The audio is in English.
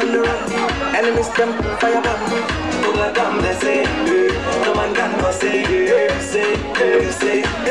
on the run. Enemies them fire burn. Who got them they say, no man can go say, say, say.